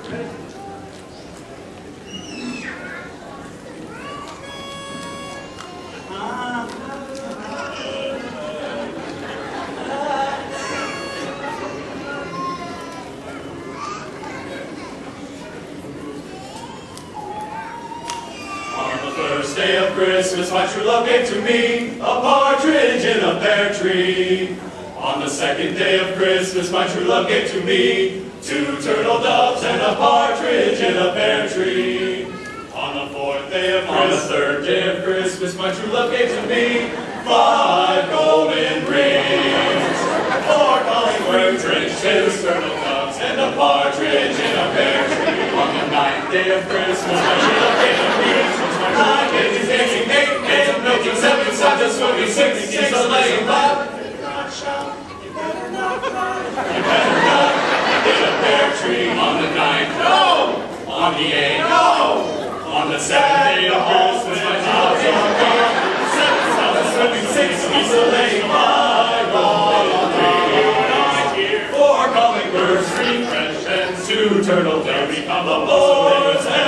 First day of Christmas, my true love gave to me a partridge in a pear tree. On the second day of Christmas, my true love gave to me 2 turtle doves and a partridge in a pear tree. On the third day of Christmas, my true love gave to me 5 golden rings, 4 calling birds, 2 turtle doves and a partridge in a pear tree. On the 9th day of Christmas, my true love gave to me 9 days, dancing, 8 days, milking, 7 Santas, swimming, 6 geese, a laying, 5. You better not cry. You better not get a pear tree. On the 9th, no. On the 8th, no. On the 7th day of Christmas, my child's on board. 7 Santas, swimming, 6 geese, a laying, 5 golden rings, 4 calling birds, 3 French hens, 2 turtle doves, become the boys and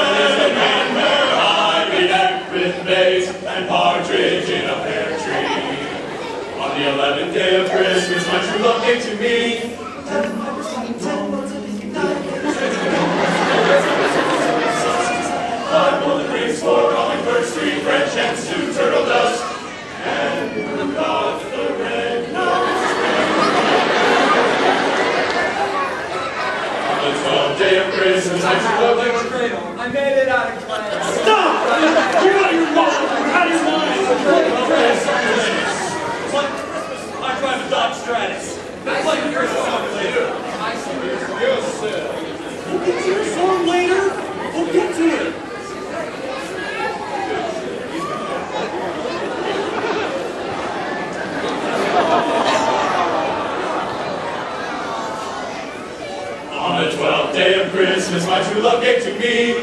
with maize and partridge in a pear tree. On the 11th day of Christmas, my true love gave to me 5 golden rings, 4 calling birds, 3 French hens, 2 turtle doves, and who got the red nose? On the 12th day of Christmas, my true love gave to me. I made it out of class. Stop! You're out of your mind! You're out of your mind! It's like Christmas. I drive a Dodge Stratus. It's like Christmas song later. Yes, sir. We'll get to your song later. We'll get to it. On the 12th day of Christmas, my true love gave to me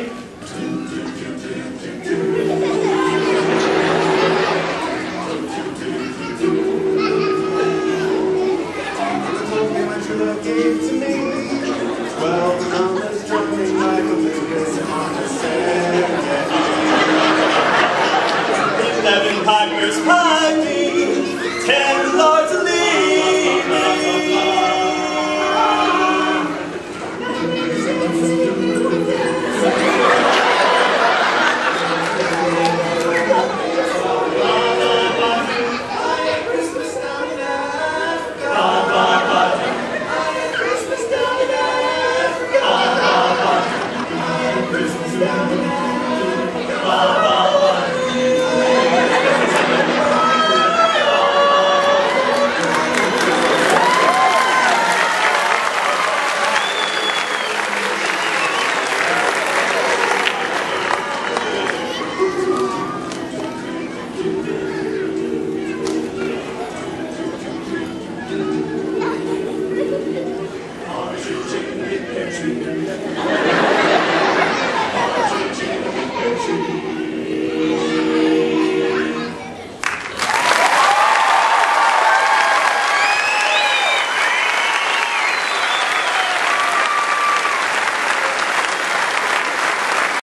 11 pipers piping, 10 lords leading.